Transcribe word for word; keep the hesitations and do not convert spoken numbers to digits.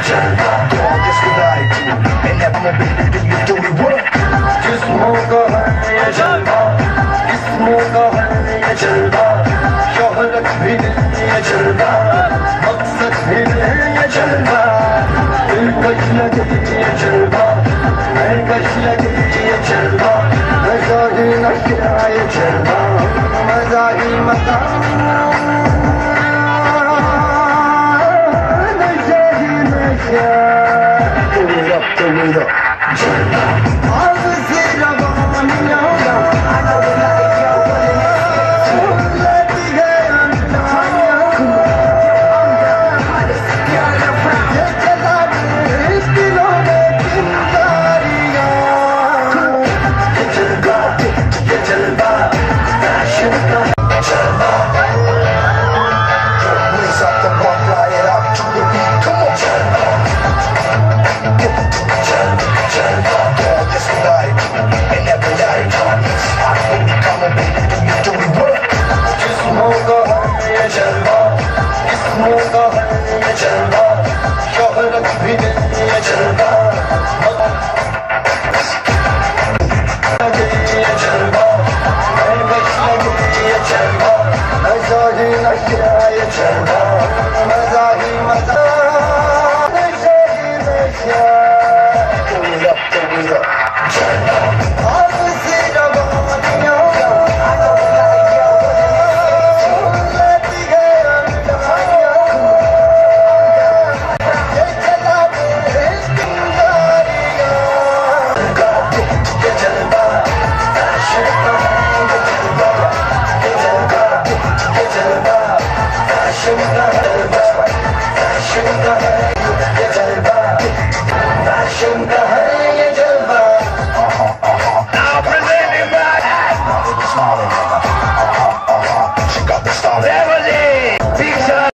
जिसको लाए तू मैंने अपना बेबी दिल में तोड़ी वो जिस्मों का है ये जलवा जिस्मों का है ये जलवा शोहरत भी नहीं ये जलवा मकसद भी नहीं ये जलवा दिलकश लगे ये जलवा दिलकश लगे ये जलवा मजा ही नशा ये जलवा मजा ही मजा शोहरत भी नहीं ये जलवा ये जलवा ये जलवा मजा ही नशा ये जलवा मजा ही मजा नशा ही नशा जलवा जलवा Fashion